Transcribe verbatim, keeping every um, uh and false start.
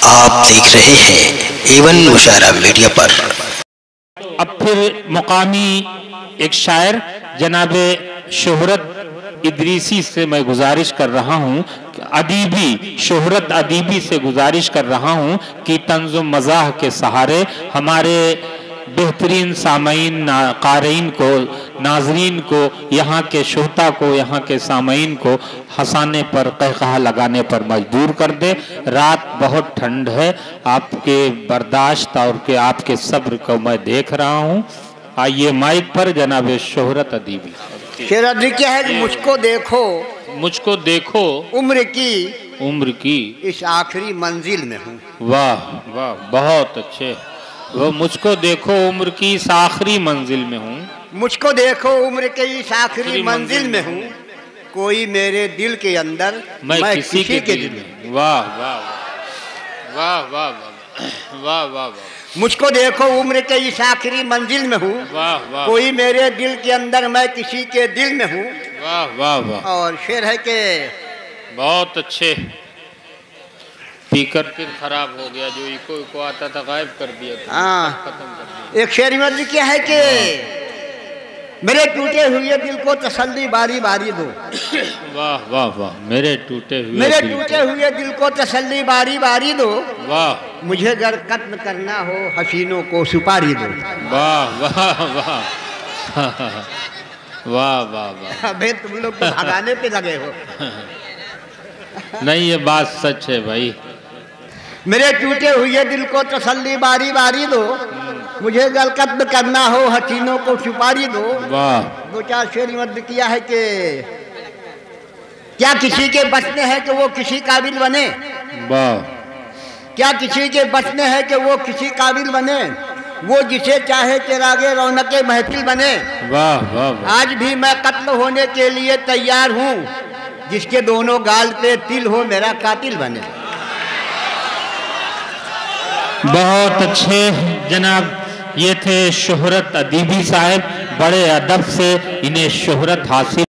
आप देख रहे हैं एवन मुशायरा मीडिया पर। अब फिर मुकामी एक शायर जनाबे शोहरत इदरीसी से मैं गुजारिश कर रहा हूँ, अदीबी शोहरत अदीबी से गुजारिश कर रहा हूँ कि तंज़ मज़ाह के सहारे हमारे बेहतरीन सामईन क़ारीन को, नाजरीन को, यहाँ के श्रोता को, यहाँ के सामईन को हंसाने पर, कहकहा लगाने पर मजबूर कर दे। रात बहुत ठंड है, आपके बर्दाश्त और के आपके सब्र को मैं देख रहा हूँ। आइए माइक पर जनाब शोहरत अदीबी। शेर अदीबी क्या है कि मुझको देखो, मुझको देखो उम्र की उम्र की इस आखिरी मंजिल में हूँ। वाह वाह, बहुत अच्छे। वो मुझको देखो उम्र की इस आखिरी मंजिल में हूँ। मुझको देखो उम्र के इस आखिरी मंजिल में हूँ, कोई मेरे दिल के अंदर मैं, मैं किसी, किसी के दिल में। वाह वाह वाह वाह वाह वाह वाह। मुझको देखो उम्र के इस आखिरी मंजिल में हूँ, वाह वाह। कोई मेरे दिल के अंदर मैं किसी के दिल में हूँ। वाह वाह वाह। और शेर है कि बहुत अच्छे। स्पीकर फिर खराब हो गया, जो इको इको आता था गायब कर दिया था। हाँ, खत्म कर दिया। एक शेर में क्या है कि मेरे टूटे हुए दिल को तसल्ली बारी बारी दो। वाह वाह वाह। मेरे टूटे हुए मेरे दिल टूटे हुए दिल को तसल्ली बारी बारी दो। वाह। मुझे अगर कत्ल करना हो हसीनों को सुपारी दो। वाह वाह वाह वाह वाह वाह। अबे तुम लोग तो भगाने पे लगे हो। नहीं, ये बात सच है भाई। मेरे टूटे हुए दिल को तसल्ली बारी बारी दो, मुझे अगर कत्ल करना हो हसीनों को सुपारी दो। वाह। दो चार शेर मत किया है कि क्या किसी के बस में है कि वो किसी काबिल बने। वाह। क्या किसी के बस में है कि वो किसी काबिल बने, वो जिसे चाहे चिरागे रौनके महफिल बने। वाह वाह। आज भी मैं कत्ल होने के लिए तैयार हूँ, जिसके दोनों गाल पे तिल हो मेरा कातिल बने। बहुत अच्छे जनाब, ये थे शोहरत अदीबी साहब। बड़े अदब से इन्हें शोहरत हासिल